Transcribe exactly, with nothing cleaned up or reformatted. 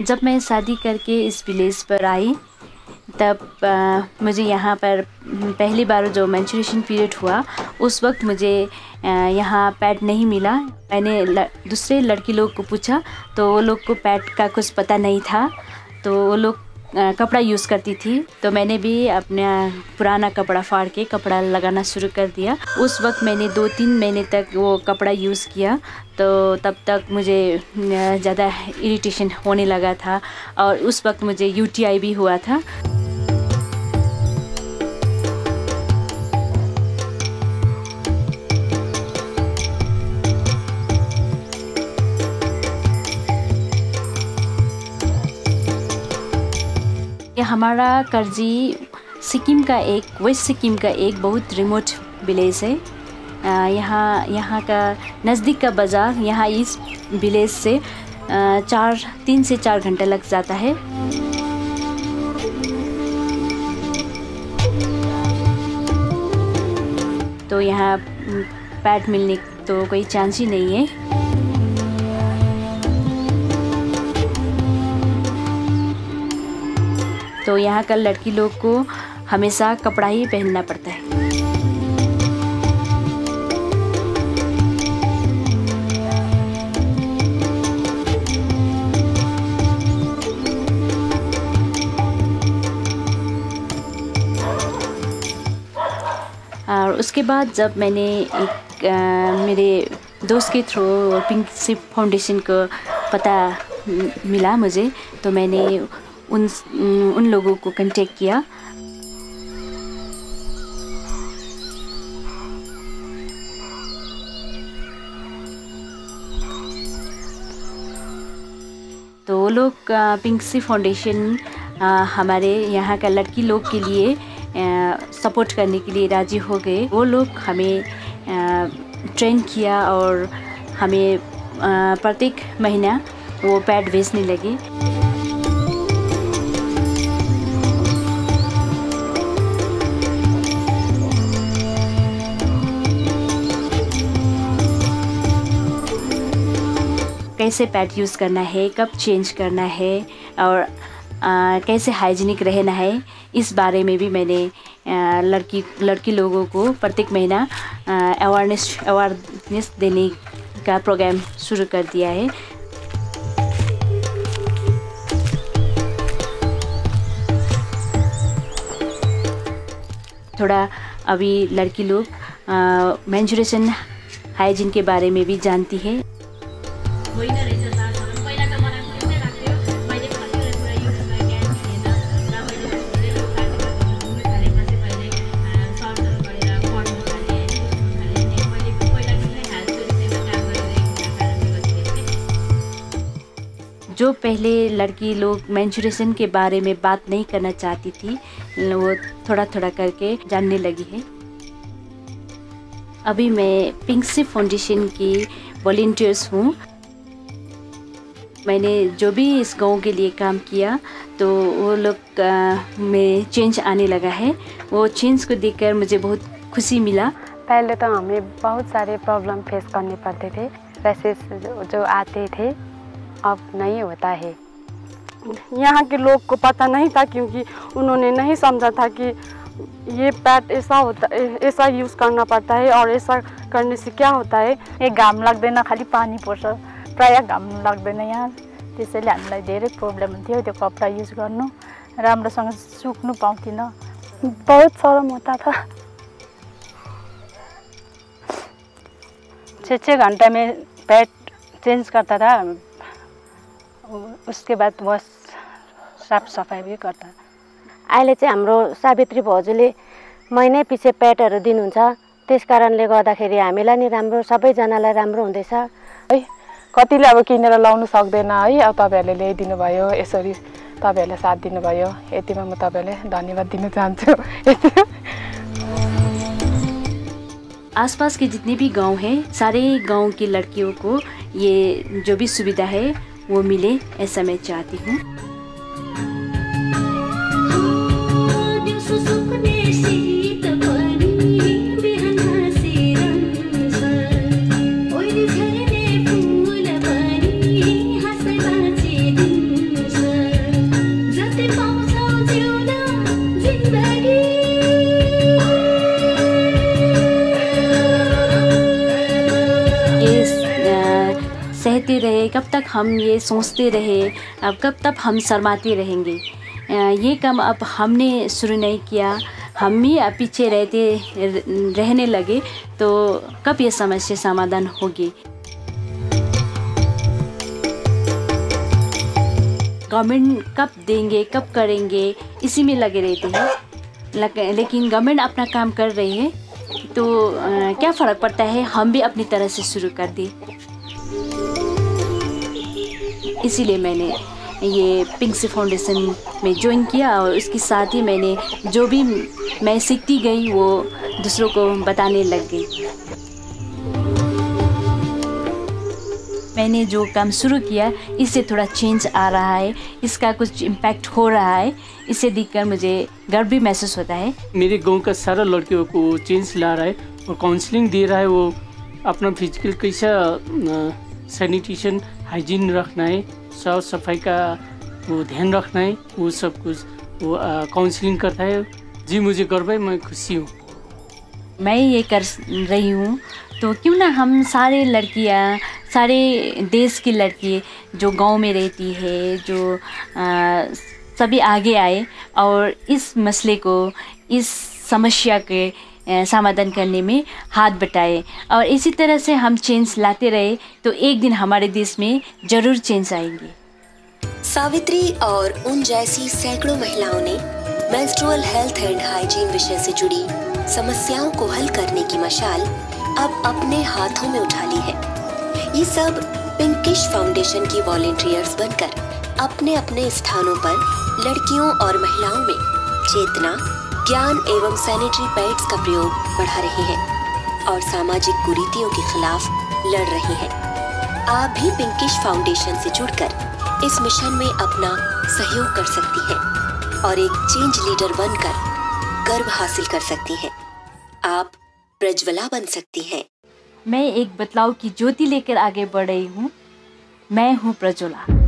जब मैं शादी करके इस विलेज पर आई तब आ, मुझे यहाँ पर पहली बार जो मेंस्ट्रुएशन पीरियड हुआ उस वक्त मुझे आ, यहाँ पैड नहीं मिला। मैंने ल, दूसरे लड़की लोग को पूछा तो वो लोग को पैड का कुछ पता नहीं था, तो वो लोग आ, कपड़ा यूज़ करती थी। तो मैंने भी अपना पुराना कपड़ा फाड़ के कपड़ा लगाना शुरू कर दिया। उस वक्त मैंने दो तीन महीने तक वो कपड़ा यूज़ किया, तो तब तक मुझे ज़्यादा इरिटेशन होने लगा था और उस वक्त मुझे यूटीआई भी हुआ था। हमारा करजी सिक्किम का एक वेस्ट सिक्किम का एक बहुत रिमोट विलेज है। यहाँ यहाँ का नज़दीक का बाज़ार यहाँ इस विलेज से चार तीन से चार घंटे लग जाता है। तो यहाँ पैड मिलने तो कोई चांस ही नहीं है। तो यहाँ का लड़की लोग को हमेशा कपड़ा ही पहनना पड़ता है। और उसके बाद जब मैंने एक आ, मेरे दोस्त के थ्रू पिंक सिप फाउंडेशन को पता मिला मुझे, तो मैंने उन उन लोगों को कांटेक्ट किया। तो वो लोग पिंक सिप फाउंडेशन हमारे यहाँ का लड़की लोग के लिए सपोर्ट करने के लिए राजी हो गए। वो लोग हमें ट्रेन किया और हमें प्रत्येक महीना वो पैड भेजने लगे। कैसे पैड यूज़ करना है, कब चेंज करना है और आ, कैसे हाइजीनिक रहना है, इस बारे में भी मैंने आ, लड़की लड़की लोगों को प्रत्येक महीना अवेयरनेस अवेयरनेस देने का प्रोग्राम शुरू कर दिया है। थोड़ा अभी लड़की लोग मेंस्ट्रुएशन हाइजीन के बारे में भी जानती है। जो पहले लड़की लोग मेंस्ट्रुएशन के बारे में बात नहीं करना चाहती थी, वो थोड़ा थोड़ा करके जानने लगी है। अभी मैं पिंक सिप फाउंडेशन की वॉलंटियर्स हूँ। मैंने जो भी इस गांव के लिए काम किया तो वो लोग में चेंज आने लगा है। वो चेंज को देखकर मुझे बहुत खुशी मिला। पहले तो हमें बहुत सारे प्रॉब्लम फेस करने पड़ते थे, रैसेस जो, जो आते थे, अब नहीं होता है। यहाँ के लोग को पता नहीं था क्योंकि उन्होंने नहीं समझा था कि ये पैड ऐसा होता ऐसा यूज़ करना पड़ता है और ऐसा करने से क्या होता है। ये घाम लाग्दैन, खाली पानी पर्छ, प्राय घाम लाग्दैन यहाँ, त्यसैले हामीलाई धेरै प्रब्लम हुन्थ्यो त्यो कपडा युज गर्नु, राम्रोसँग सुक्नु पाउँथिन। बहुत शर्म होता था। छः छः घंटे में पैड चेंज करता था, उसके बाद वह साफ सफाई भी करता। अहिले चाहिँ हाम्रो सावित्री भाउजूले महिनै पछि प्याडहरू दिनुहुन्छ, त्यस कारणले गर्दाखेरि हामीलाई नि राम्रो, सबैजनालाई राम्रो हुँदैछ है। कतिले अब किनेर लाउनु सक्दैन है, अब तपाईहरुले ल्याइदिनु भयो, यसरी तपाईहरुले साथ दिनुभयो, यतिमा म तपाईहरुलाई धन्यवाद दिन चाहन्छु। आसपास के जितने भी गांव हैं, सारे गांव की लड़कियों को ये जो भी सुविधा है वो मिले, ऐसा मैं चाहती हूँ। रहे, कब तक हम ये सोचते रहे, अब कब तक हम शर्माते रहेंगे। ये काम अब हमने शुरू नहीं किया, हम ही पीछे रहते रहने लगे तो कब ये समस्या समाधान होगी। गवर्नमेंट कब देंगे, कब करेंगे, इसी में लगे रहते हैं। लेकिन गवर्नमेंट अपना काम कर रही है तो आ, क्या फ़र्क पड़ता है, हम भी अपनी तरह से शुरू कर दी। इसीलिए मैंने ये पिंक सी फाउंडेशन में ज्वाइन किया और उसके साथ ही मैंने जो भी मैं सीखती गई वो दूसरों को बताने लग गई। मैंने जो काम शुरू किया इससे थोड़ा चेंज आ रहा है, इसका कुछ इम्पैक्ट हो रहा है, इसे देखकर मुझे गर्व भी महसूस होता है। मेरे गांव का सारा लड़कियों को चेंज ला रहा है और काउंसलिंग दे रहा है। वो अपना फिजिकल कैसा सैनिटेशन हाइजीन रखना है, साफ सफाई का वो ध्यान रखना है, वो सब कुछ वो काउंसलिंग करता है। जी मुझे गर्व है, मैं खुशी हूँ। मैं ये कर रही हूँ तो क्यों ना हम सारे लड़कियाँ, सारे देश की लड़की जो गांव में रहती है, जो आ, सभी आगे आए और इस मसले को, इस समस्या के समाधान करने में हाथ बटाए और इसी तरह से हम चेंज लाते रहे तो एक दिन हमारे देश में ज़रूर चेंज आएंगे। सावित्री और उन जैसी सैकड़ों महिलाओं ने मेंस्ट्रुअल हेल्थ एंड हाइजीन विषय से जुड़ी समस्याओं को हल करने की मशाल अब अपने हाथों में उठा ली है। ये सब पिंकिश फाउंडेशन की वॉलंटियर्स बनकर अपने अपने स्थानों पर लड़कियों और महिलाओं में चेतना, ज्ञान एवं सैनिटरी पैड्स का प्रयोग बढ़ा रही हैं और सामाजिक कुरीतियों के खिलाफ लड़ रही हैं। आप भी पिंकिश फाउंडेशन से जुड़कर इस मिशन में अपना सहयोग कर सकती हैं और एक चेंज लीडर बनकर गर्व हासिल कर सकती हैं। आप प्रज्वला बन सकती हैं। मैं एक बदलाव की ज्योति लेकर आगे बढ़ रही हूँ। मैं हूँ प्रज्वला।